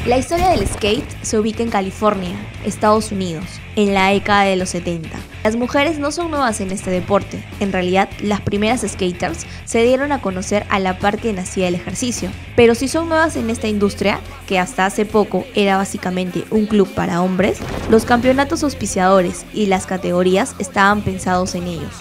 La historia del skate se ubica en California, Estados Unidos, en la década de los 70. Las mujeres no son nuevas en este deporte. En realidad, las primeras skaters se dieron a conocer a la par que nacía el ejercicio. Pero si son nuevas en esta industria, que hasta hace poco era básicamente un club para hombres, los campeonatos auspiciadores y las categorías estaban pensados en ellos.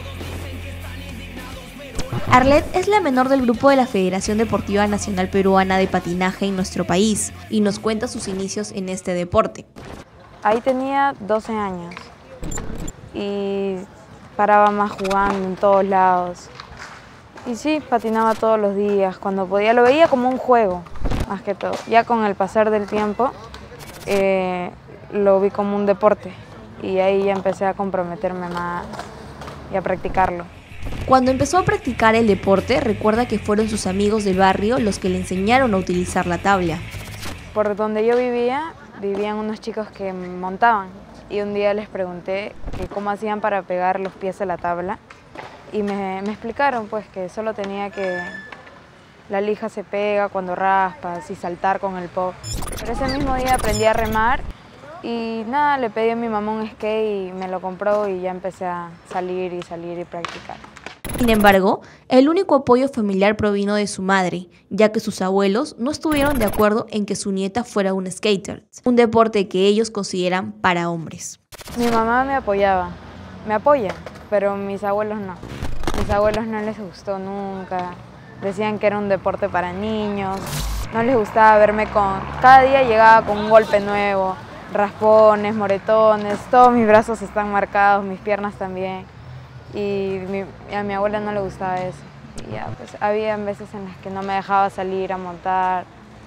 Arlet es la menor del grupo de la Federación Deportiva Nacional Peruana de Patinaje en nuestro país y nos cuenta sus inicios en este deporte. Ahí tenía 12 años y paraba más jugando en todos lados. Y sí, patinaba todos los días, cuando podía. Lo veía como un juego, más que todo. Ya con el pasar del tiempo lo vi como un deporte y ahí ya empecé a comprometerme más y a practicarlo. Cuando empezó a practicar el deporte, recuerda que fueron sus amigos del barrio los que le enseñaron a utilizar la tabla. Por donde yo vivían unos chicos que montaban y un día les pregunté que cómo hacían para pegar los pies a la tabla y me explicaron pues que solo tenía que... La lija se pega cuando raspas y saltar con el pop. Pero ese mismo día aprendí a remar y nada, le pedí a mi mamá un skate y me lo compró y ya empecé a salir y practicar. Sin embargo, el único apoyo familiar provino de su madre, ya que sus abuelos no estuvieron de acuerdo en que su nieta fuera un skater, un deporte que ellos consideran para hombres. Mi mamá me apoyaba, me apoya, pero mis abuelos no. Mis abuelos no les gustó nunca, decían que era un deporte para niños, no les gustaba verme con... Cada día llegaba con un golpe nuevo, raspones, moretones, todos mis brazos están marcados, mis piernas también. Y a mi abuela no le gustaba eso. Y ya, pues, había veces en las que no me dejaba salir a montar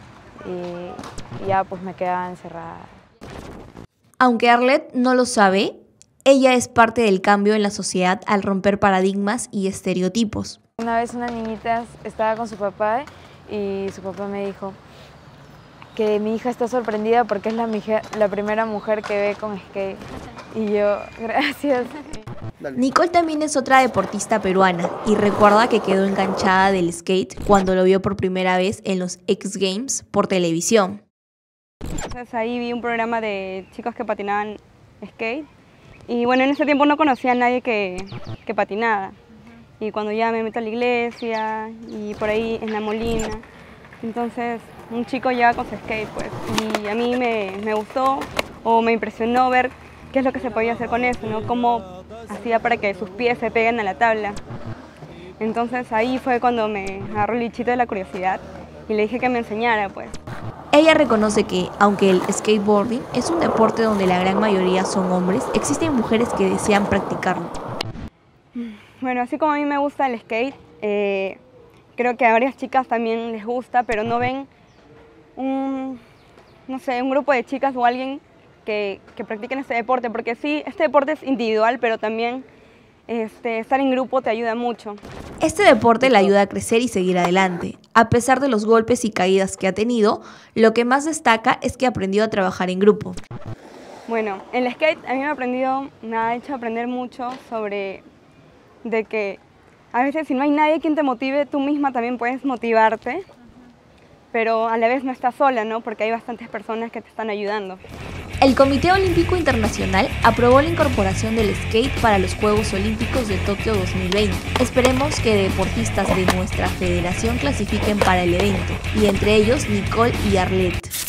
y ya pues me quedaba encerrada. Aunque Arlet no lo sabe, ella es parte del cambio en la sociedad al romper paradigmas y estereotipos. Una vez una niñita estaba con su papá y su papá me dijo que mi hija está sorprendida porque es la primera mujer que ve con skate. Y yo, gracias. Nicole también es otra deportista peruana y recuerda que quedó enganchada del skate cuando lo vio por primera vez en los X Games por televisión. Entonces ahí vi un programa de chicos que patinaban skate y bueno, en ese tiempo no conocía a nadie que patinaba. Y cuando ya me meto a la iglesia y por ahí en la Molina, entonces un chico llega con su skate pues y a mí me gustó o me impresionó ver qué es lo que se podía hacer con eso, ¿no? Cómo hacía para que sus pies se peguen a la tabla. Entonces ahí fue cuando me agarró el bichito de la curiosidad y le dije que me enseñara pues. Ella reconoce que, aunque el skateboarding es un deporte donde la gran mayoría son hombres, existen mujeres que desean practicarlo. Bueno, así como a mí me gusta el skate, creo que a varias chicas también les gusta, pero no ven un grupo de chicas o alguien que practiquen este deporte, porque sí, este deporte es individual, pero también estar en grupo te ayuda mucho. Este deporte le ayuda a crecer y seguir adelante. A pesar de los golpes y caídas que ha tenido, lo que más destaca es que aprendió a trabajar en grupo. Bueno, el skate a mí me ha hecho aprender mucho sobre de que a veces si no hay nadie quien te motive, tú misma también puedes motivarte, pero a la vez no estás sola, ¿no? Porque hay bastantes personas que te están ayudando. El Comité Olímpico Internacional aprobó la incorporación del skate para los Juegos Olímpicos de Tokio 2020. Esperemos que deportistas de nuestra federación clasifiquen para el evento, y entre ellos Nicole y Arlet.